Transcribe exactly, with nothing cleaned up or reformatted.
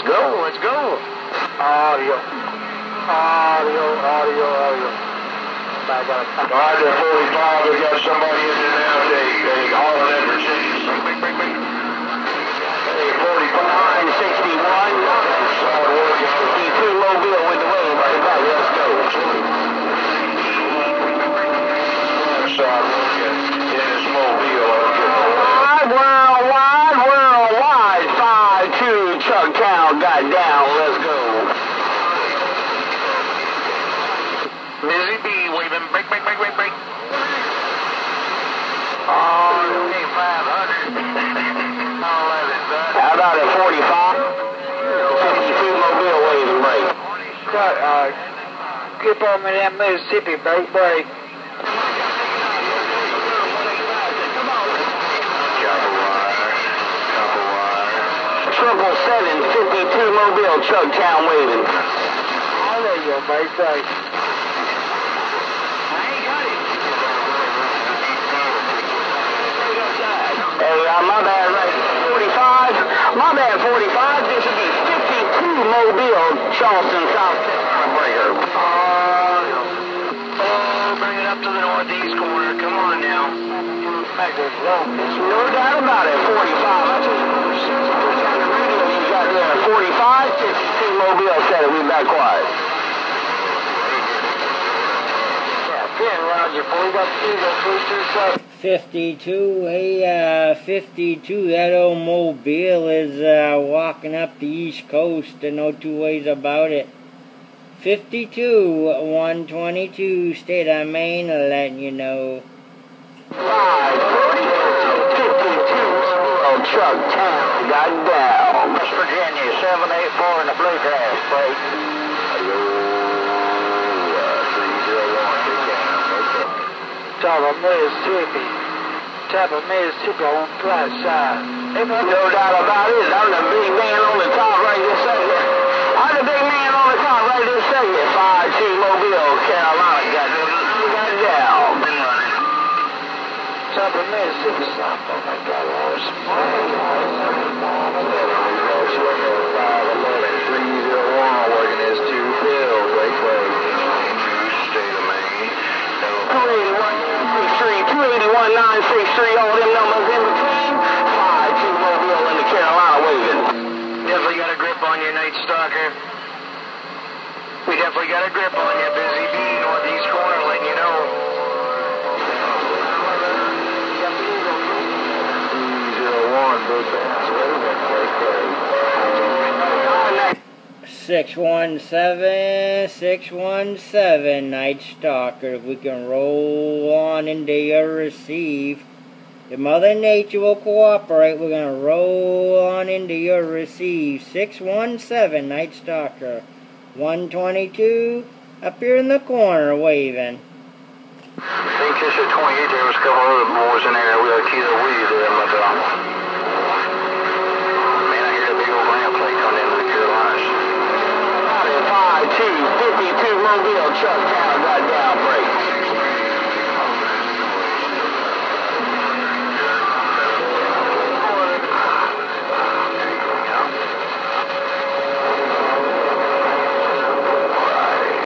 go, let's go. Audio. Audio, audio, audio. I got a Roger forty-five, we got somebody in there now, they, they hauling in Mercedes. bing, bing, bing. Hey, forty-five, sixty-one. solid work, yo. fifty-two Mobile with the wave. Right back, let's go. Solid work, in this Mobile, I'll get the Wide, worldwide, worldwide. five two Chucktown got down, let's go. Busy Bee waving, break, break, break, break, break. Oh, okay, five hundred. How about at forty-five? fifty-two Mobile waving, break. Cut, uh, keep on me that Mississippi, break, break. Triple seven, fifty-two Mobile, Chucktown waving. Oh, there you go, break, break. Hey, uh, my bad, right, forty-five, my bad, forty-five, this would be fifty-two Mobile, Charleston, South Carolina, breaker. Oh, oh, bring it up to the northeast corner, come on now. No doubt about it, forty-five, I just on the radio you got there, forty-five, fifty-two Mobile, said it, we back quiet. Yeah, pin, Roger, we got the Eagle, three two seven. fifty-two, hey, uh, fifty-two, that old Mobile is uh, walking up the East Coast, and no two ways about it. fifty-two, one twenty-two, state of Maine, letting you know. five, fifty-two, oh, Chucktown, got down. West Virginia, seven eight four in the Bluegrass, break. Top of Mississippi, top of Mississippi on the flat side. No doubt about it, I'm the big man on the top right this second. I'm the big man on the top right this second. five two Mobile, Carolina, got down. Been running. Top of Mississippi, stop, oh my God, Lord. five eleven, three oh one, working his two field, break, break. State of Maine. two eighty-one, two eighty-one, nine six three, all them numbers in between. five two Mobile in the Carolina waving. Definitely got a grip on you, Night Stalker. We definitely got a grip on you, Busy Bee, northeast corner, letting you know. three oh one, big bands waving, break, break. six one seven, six one seven, Night Stalker. If we can roll on into your receive, if Mother Nature will cooperate, we're going to roll on into your receive. six one seven, Night Stalker. one twenty-two, up here in the corner, waving. I think this is twenty-eight, there was a couple other boys in there. We had to keep the weed there, but, uh, man, I hear the big old ramp plate coming into the Carolinas. five two, fifty-two Mobile, Chucktown, got down, break.